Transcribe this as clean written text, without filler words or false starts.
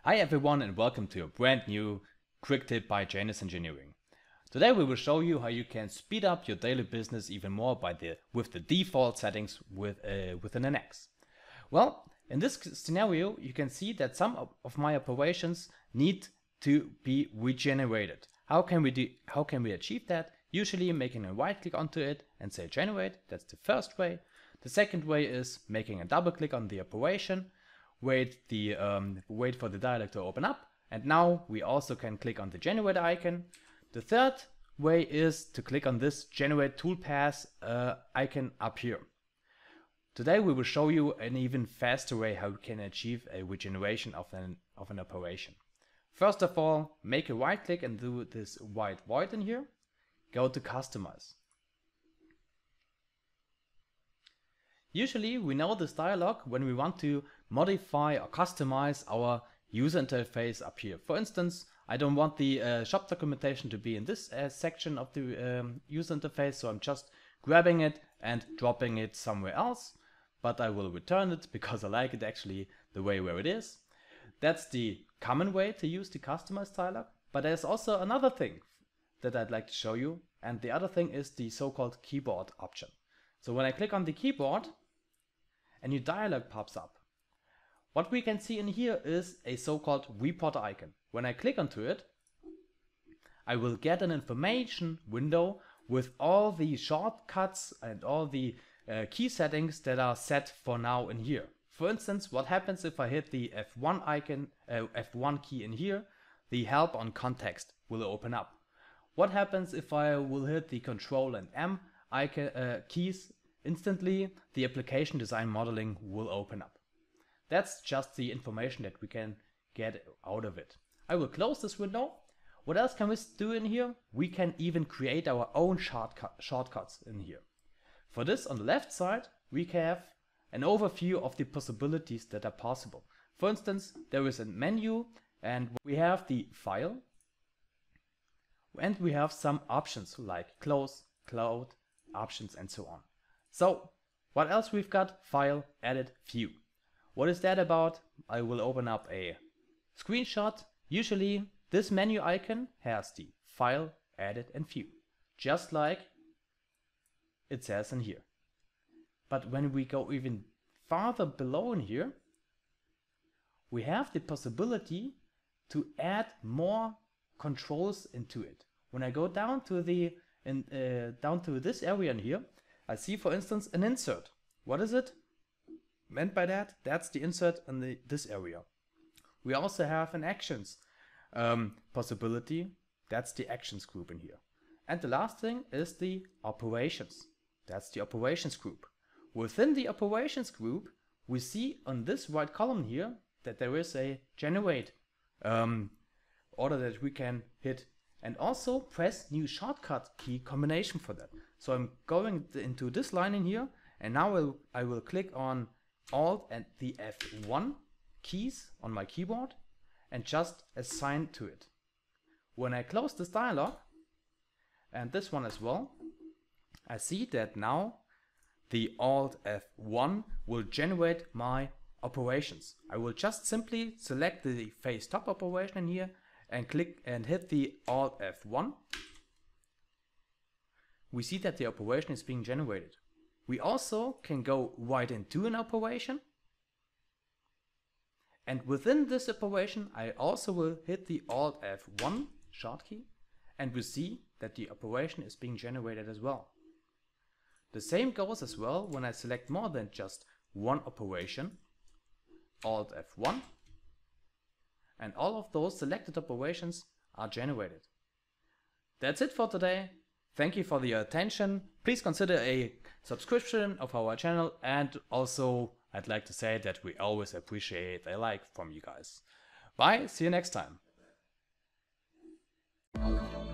Hi everyone and welcome to a brand new quick tip by JANUS Engineering. Today we will show you how you can speed up your daily business even more with the default settings within an NX. Well, in this scenario you can see that some of my operations need to be regenerated. How can we achieve that? Usually making a right click onto it and say generate. That's the first way. The second way is making a double click on the operation. Wait for the dialog to open up, and now we also can click on the generate icon. The third way is to click on this generate toolpath icon up here. Today we will show you an even faster way how you can achieve a regeneration of an operation. First of all, make a right click and do this white void in here. Go to customize. Usually we know this dialog when we want to modify or customize our user interface up here. For instance, I don't want the shop documentation to be in this section of the user interface, so I'm just grabbing it and dropping it somewhere else, but I will return it because I like it actually the way where it is. That's the common way to use the customize dialog, but there's also another thing that I'd like to show you, and the other thing is the so-called keyboard option. So when I click on the keyboard, a new dialog pops up. What we can see in here is a so-called report icon. When I click onto it, I will get an information window with all the shortcuts and all the key settings that are set for now in here. For instance, what happens if I hit the F1 icon, F1 key in here? The help on context will open up. What happens if I will hit the Ctrl and M icon, keys? Instantly the application design modeling will open up. That's just the information that we can get out of it. I will close this window. What else can we do in here? We can even create our own shortcuts in here. For this, on the left side, we can have an overview of the possibilities that are possible. For instance, there is a menu and we have the file and we have some options like close, cloud, options and so on. So what else we've got? File, edit, view. What is that about? I will open up a screenshot. Usually this menu icon has the file, edit and view, just like it says in here. But when we go even farther below in here, we have the possibility to add more controls into it. When I go down to this area in here, I see, for instance, an insert. What is it meant by that? That's the insert in this area. We also have an actions possibility. That's the actions group in here. And the last thing is the operations. That's the operations group. Within the operations group, we see on this right column here that there is a generate order that we can hit, and also press new shortcut key combination for that. So I'm going into this line in here, and now I will click on Alt and the F1 keys on my keyboard and just assign to it. When I close this dialog, and this one as well, I see that now the Alt F1 will generate my operations. I will just simply select the face top operation in here and click and hit the Alt F1. We see that the operation is being generated. We also can go right into an operation, and within this operation I also will hit the Alt F1 short key, and we see that the operation is being generated as well. The same goes as well when I select more than just one operation, Alt F1, and all of those selected operations are generated. That's it for today. Thank you for your attention. Please consider a subscription of our channel, and also I'd like to say that we always appreciate a like from you guys. Bye, see you next time.